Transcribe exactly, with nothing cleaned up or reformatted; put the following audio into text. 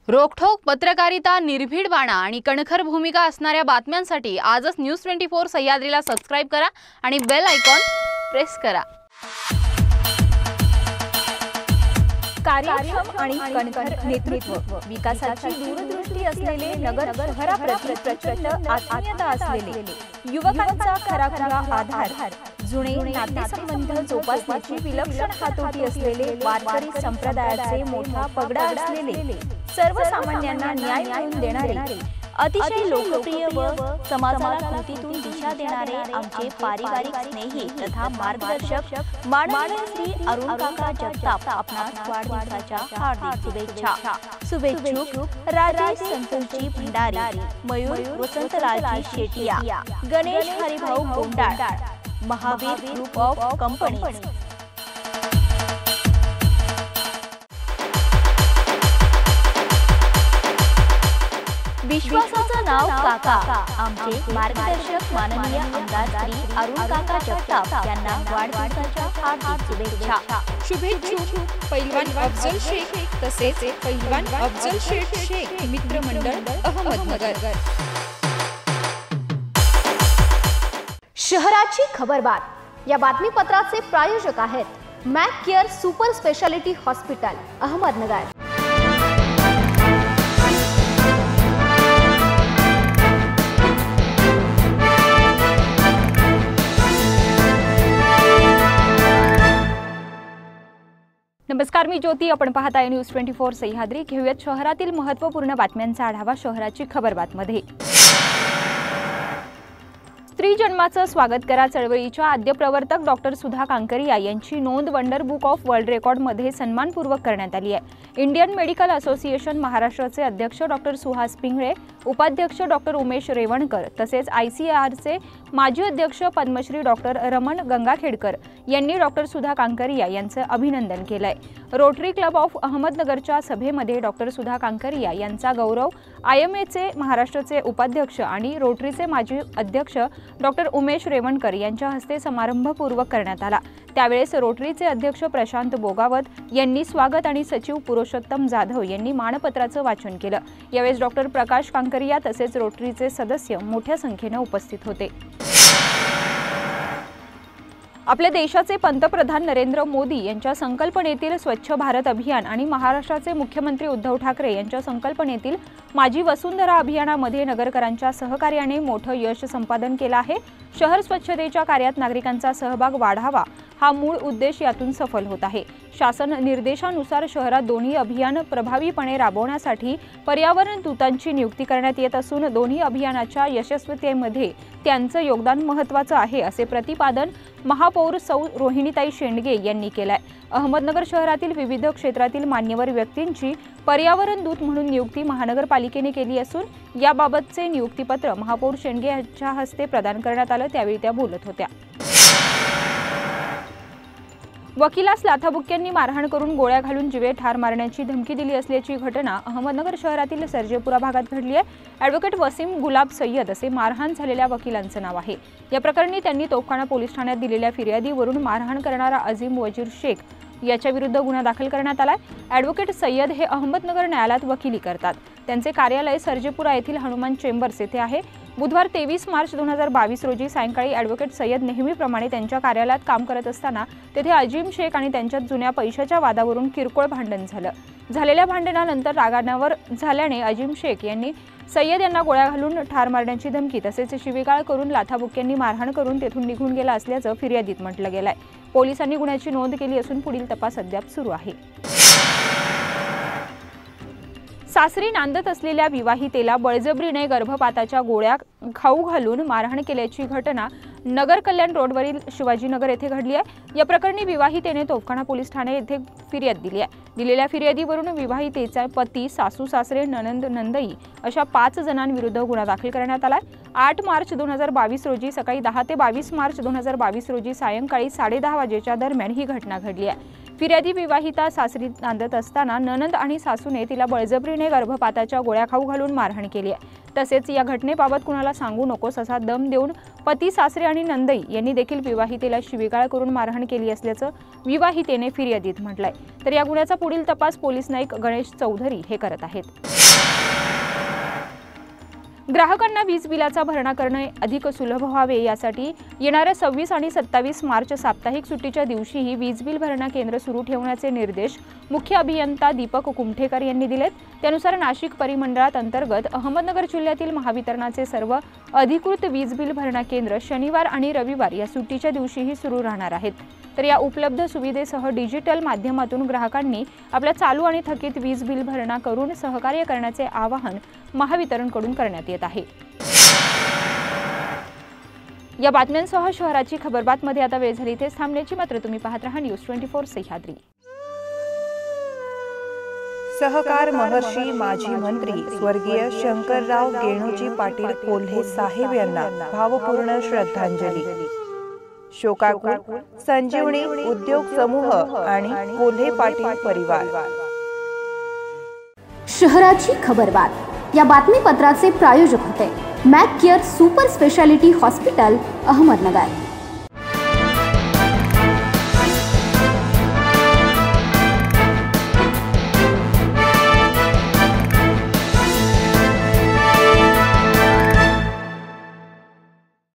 रोखठोक पत्रकारिता, निर्भीड बाणा आणि कणखर भूमिका असणाऱ्या बातम्यांसाठी आजच न्यूज ट्वेंटी फोर सह्याद्रीला सबस्क्राइब करा आणि बेल आयकॉन प्रेस करा। कार्यक्षम आणि कणखर नेतृत्व, विकासाची दूरदृष्टी असलेले नगर शहराप्रती प्रचंड आत्मीयता असलेले, युवकांचा खरा खरा आधार, जुने नातेसंबंध जोपासण्याची विलक्षण हातोटी असलेले, वारकरी संप्रदायाचे मोठा पगडा असलेले, सर्वसामान्यांना न्याय मिळवून देणारे, अतिशय लोकप्रिय व समाजाला कृतीतून दिशा देणारे आमचे पारिवारिक स्नेही तथा मार्गदर्शक माननीय श्री अरुण काका जगताप आपणास वाढदिवसाच्या हार्दिक शुभेच्छा। शुभेच्छुक राजेश संतोषजी भंडारी, मयूर वसंतराजी Shetiya, Ganesh Haribhau Gondal, Mahavir group of companies. विश्वासाचं नाव काका, आमचे मार्गदर्शक माननीय आमदार श्री अरुण काका जगताप यांना वाढदिवसाच्या हार्दिक शुभेच्छा। शुभेच्छुक पैलवान अफजल शेख तसेच पैलवान अफजल शेख शेख मित्र मंडळ अहमदनगर। शहराची खबरबात या बातमीपत्राचे प्रायोजक आहेत Mac Care super speciality hospital Ahmednagar. नमस्कार, मी ज्योती, आपण पाहताय न्यूज ट्वेंटी फोर सह्याद्री। घेऊयात शहरातील महत्त्वपूर्ण बातम्यांचा आढावा शहराची खबरबातमध्ये। स्त्री जन्माचं स्वागत करा चळवळीच्या आद्य प्रवर्तक डॉक्टर सुधा कांकरिया यांची नोंद वंडर बुक ऑफ वर्ल्ड रेकॉर्डमध्ये सन्मानपूर्वक करण्यात आली आहे। इंडियन मेडिकल असोसिएशन महाराष्ट्राचे अध्यक्ष डॉक्टर सुहास पिंगळे, उपाध्यक्ष डॉक्टर उमेश रेवणकर तसेच आयसीएआरचे माजी अध्यक्ष पद्मश्री डॉक्टर रमण गंगाखेडकर यांनी डॉक्टर सुधा कांकरिया यांचं अभिनंदन केलंय। रोटरी क्लब ऑफ अहमदनगरच्या सभेमध्ये डॉक्टर सुधा कांकरिया यांचा गौरव आयएमएचे महाराष्ट्राचे उपाध्यक्ष आणि रोटरीचे माजी अध्यक्ष डॉक्टर उमेश रेवणकर यांच्या हस्ते समारंभपूर्वक करण्यात आला। त्यावेळेस रोटरीचे अध्यक्ष प्रशांत बोगावत यांनी स्वागत आणि सचिव पुरुषोत्तम जाधव यांनी मानपत्राचं वाचन केलं। यावेळेस डॉक्टर प्रकाश कांकरिया तसेच रोटरीचे सदस्य मोठ्या संख्येने उपस्थित होते। आपल्या देशाचे पंतप्रधान नरेंद्र मोदी यांच्या संकल्पनेतील स्वच्छ भारत अभियान आणि महाराष्ट्राचे मुख्यमंत्री उद्धव ठाकरे यांच्या संकल्पनेतील माझी वसुंधरा अभियानामध्ये नगरकरांच्या सहकार्याने मोठं यश संपादन केलं आहे। शहर स्वच्छतेच्या कार्यात नागरिकांचा सहभाग वाढावा हा मूळ उद्देश यातून सफल होत आहे। शासन निर्देशानुसार शहरात दोन्ही अभियान प्रभावीपणे राबवण्यासाठी पर्यावरण दूतांची नियुक्ती करण्यात येत असून दोन्ही अभियानाच्या यशस्वीतेमध्ये त्यांचं योगदान महत्त्वाचं आहे असे प्रतिपादन महापौर सौ रोहिणीताई शेंडगे यांनी केलंय। अहमदनगर शहरातील विविध क्षेत्रातील मान्यवर व्यक्तींची पर्यावरण दूत म्हणून नियुक्ती महानगरपालिकेने केली असून याबाबतचे नियुक्तीपत्र महापौर शेंडगे यांच्या हस्ते प्रदान करण्यात आलं। त्यावेळी त्या बोलत होत्या। वकिलास लाथाबुक्क्यांनी मारहाण करून गोळ्या घालून जीवे ठार मारण्याची धमकी दिली असल्याची घटना अहमदनगर शहरातील सर्जेपुरा भागात घडली आहे। ॲडव्होकेट वसीम गुलाब सय्यद असे मारहाण झालेल्या वकिलांचं नाव आहे। या प्रकरणी त्यांनी तोफखाना पोलीस ठाण्यात दिलेल्या फिर्यादीवरून मारहाण करणारा अजीम वजीर शेख याच्या विरुद्ध गुन्हा दाखल करण्यात आलाय। ॲडव्होकेट सय्यद हे अहमदनगर न्यायालयात वकिली करतात। त्यांचे कार्यालय सर्जेपुरा येथील हनुमान चेंबर्स येथे आहे। बुधवार तेवीस मार्च दोन हजार बावीस रोजी सायंकाळी ॲडव्होकेट सय्यद नेहमीप्रमाणे त्यांच्या कार्यालयात काम करत असताना तेथे अजीम शेख आणि त्यांच्यात जुन्या पैशाच्या वादावरून किरकोळ भांडण झालं। झालेल्या भांडणानंतर रागावर झाल्याने अजीम शेख यांनी सय्यद यांना गोळ्या घालून ठार मारण्याची धमकी तसेच शिवीगाळ करून लाथाबुक्क्यांनी मारहाण करून तेथून निघून गेला असल्याचं फिर्यादीत म्हटलं गेलंय। पोलिसांनी गुन्ह्याची नोंद केली असून पुढील तपास अद्याप सुरू आहे। सासरी नांदत असलेल्या विवाहितेला बळजबरीने गर्भपाताच्या गोळ्या खाऊ घालून मारहाण केल्याची घटना नगर कल्याण रोडवरील शिवाजीनगर येथे घडली आहे। या प्रकरणी विवाहितेने तोफखाना पोलीस ठाणे येथे फिर्याद दिली आहे। दिलेल्या फिर्यादीवरून विवाहितेचा पती, सासू सासरे, ननंद नंदई अशा पाच जणांविरुद्ध गुन्हा दाखल करण्यात आला। आठ मार्च दोन हजार बावीस रोजी सकाळी दहा ते बावीस मार्च दोन हजार बावीस रोजी सायंकाळी साडे दहा वाजेच्या दरम्यान ही घटना घडली आहे। फिर्यादी विवाहिता सासरी नांदत असताना ननंद आणि सासूने तिला बळजबरीने गर्भपाताच्या गोळ्या खाऊ घालून मारहाण केली आहे। तसेच या घटनेबाबत कुणाला सांगू नकोस असा दम देऊन पती, सासरे आणि नंदई यांनी देखील विवाहितेला शिवीगाळ करून मारहाण केली असल्याचं विवाहितेने फिर्यादीत म्हटलंय। तर या गुन्ह्याचा पुढील तपास पोलीस नाईक गणेश चौधरी हे करत आहेत। ग्राहकांना वीज बिलाचा भरणा करणे अधिक सुलभ व्हावे यासाठी येणाऱ्या सव्वीस आणि सत्तावीस मार्च साप्ताहिक सुट्टीच्या दिवशीही वीज बिल भरणा केंद्र सुरू ठेवण्याचे निर्देश मुख्य अभियंता दीपक कुमठेकर यांनी दिलेत। त्यानुसार नाशिक परिमंडळात अंतर्गत अहमदनगर जिल्ह्यातील महावितरणाचे सर्व अधिकृत वीज बिल भरणा केंद्र शनिवार आणि रविवार या सुट्टीच्या दिवशीही सुरू राहणार आहेत। तर या उपलब्ध सुविधेसह डिजिटल माध्यमातून ग्राहकांनी आपल्या चालू आणि थकीत वीज बिल भरणा करून सहकार्य करण्याचे आवाहन महावितरणकडून करण्यात येत आहे। या बातम्यांसह शहराची खबरबातमध्ये आता वेळ झाली इथेच थांबण्याची, मात्र तुम्ही पाहत रहा न्यूज ट्वेंटी फोर सह्याद्री। सहकार महर्षी माजी मंत्री स्वर्गीय शंकरराव गेणोजी पाटील कोल्हे साहेब यांना भावपूर्ण श्रद्धांजली। शोकाकुल संजीवनी उद्योग समूह आणि कोल्हे पाटील परिवार। शहराची खबरबात या बातमीपत्राचे प्रायोजक होते Mac Care super speciality hospital, Ahmednagar.